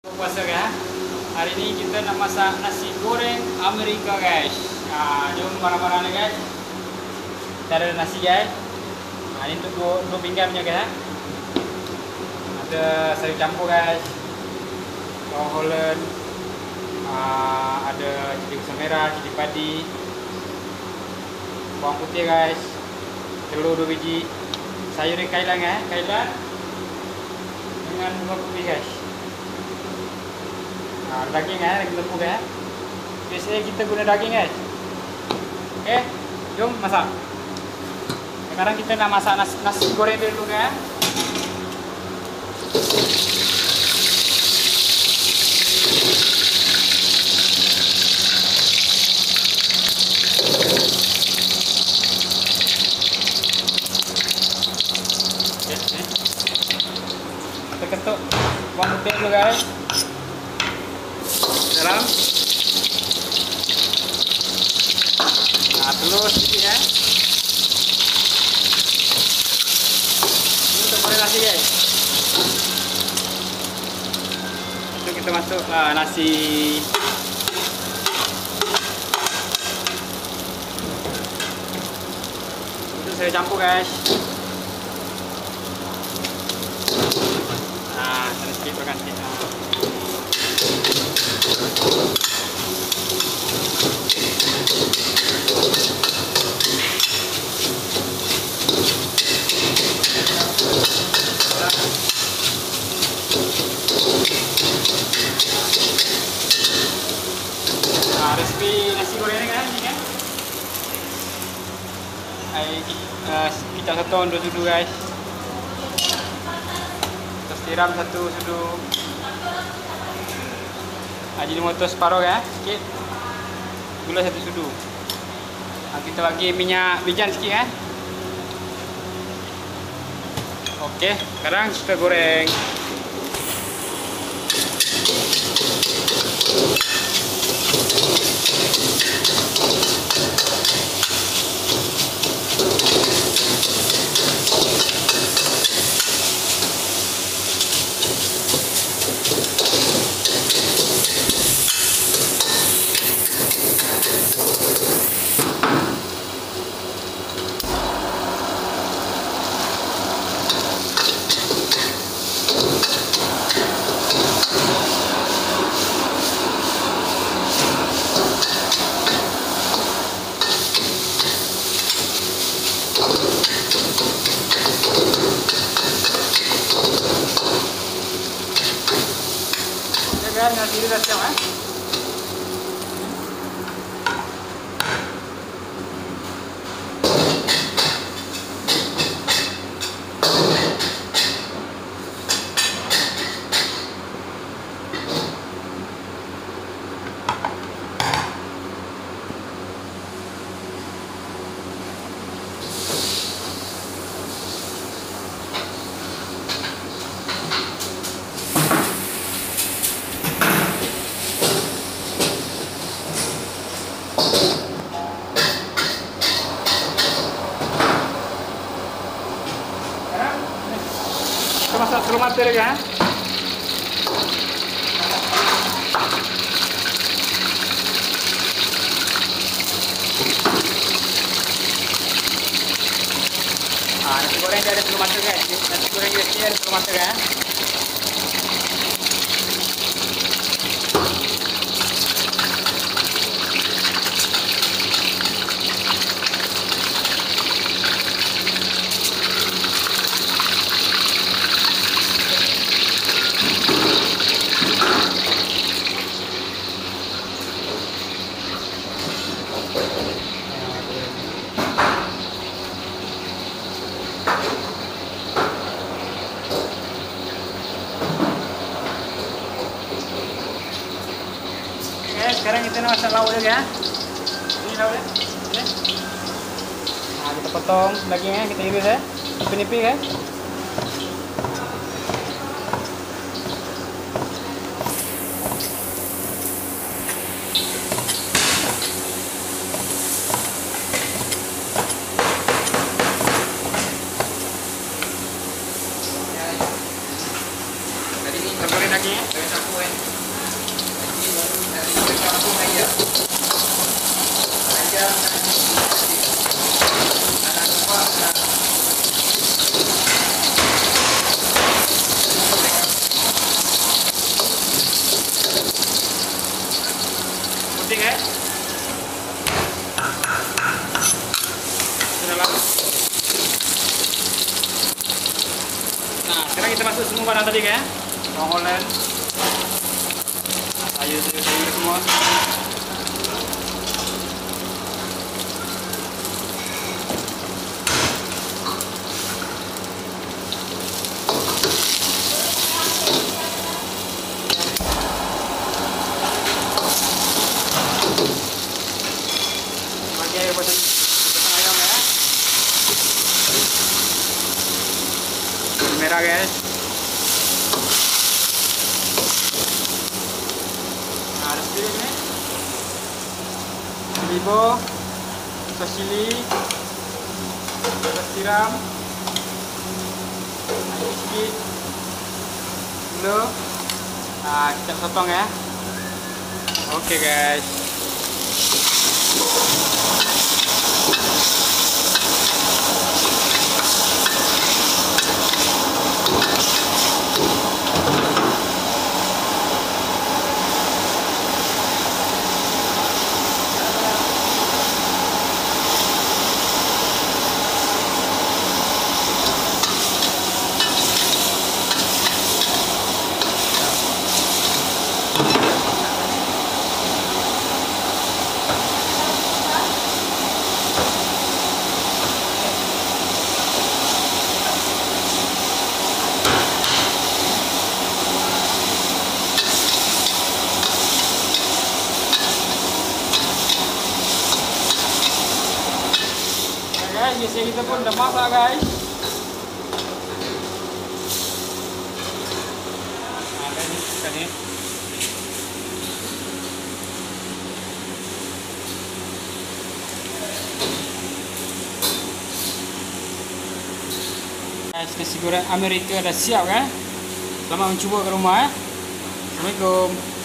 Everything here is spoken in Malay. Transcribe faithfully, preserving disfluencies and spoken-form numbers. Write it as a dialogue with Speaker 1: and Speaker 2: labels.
Speaker 1: Puasa kan? Hari ini kita nak masak nasi goreng Amerika guys. Ha, jom barang-barang ni guys. Kita ada nasi guys. Ha, ini untuk dua, dua pinggan punya guys. Ada sayur campur guys. Bawang Holland. Ha, ada cili kusam merah, cili padi. Bawang putih guys. Telur dua biji. Sayur ni kailan eh, kailan dengan bunga putih guys. Ha, daging eh, daging lembu eh. Biasanya kita guna daging guys. Okey, jom masak. Sekarang kita nak masak nasi, nasi goreng dulu kan. Kita ketuk bawang putih dulu guys. Dalam. Nah, telur sedikit ya. Ini untuk goreng nasi guys. Itu kita masuk uh, nasi. Itu saya campur guys. Nah, saya sedikit makan sedikit. Nah. Nah, resipi nasi goreng ni kan, ni kan. Air uh, kicap sotong dua sudu guys. Terus tiram satu sudu. Ajinomoto separuh ya, sikit. Gula satu sudu. Nah, kita bagi minyak wijen sikit ya. Okey, sekarang kita goreng. Nasi dia dah siap eh. Kita masak telur mata lagi ha. Ah, nasi goreng dia ada telur mata guys. Nasi goreng dia sini ada telur mata kan. Okay, sekarang kita nak masak lauk dia ya. Ini lauk dia. Okay. Nah, kita potong dagingnya, kita iris ya. Nipis-nipis ya. Tadi ni goreng daging ya. Goreng campur kan. Putih guys. Sudah lama. Nah, sekarang kita masuk semua barang tadi guys. Bawang Holland. Nah, sayur sayur semua. Bagi potong potong ayam ya. Merah guys. Nah, ada sedikit ni. Libo, sos cili, sos tiram, air sedikit, gula. Nah, kita potong ya. Oke guys. Guys, biasanya kita pun dah masak guys. Nah, ini ikan ni. Guys, nasi goreng Amerika dah siap kan? Selamat mencuba ke rumah eh. Assalamualaikum.